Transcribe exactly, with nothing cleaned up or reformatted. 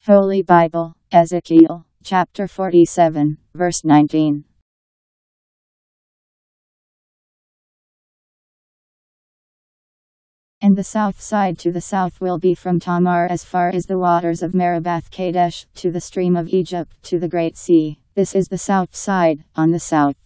Holy Bible, Ezekiel, Chapter forty-seven, verse nineteen. And the south side to the south will be from Tamar as far as the waters of Meribath-kadesh, to the stream of Egypt, to the great sea. This is the south side, on the south.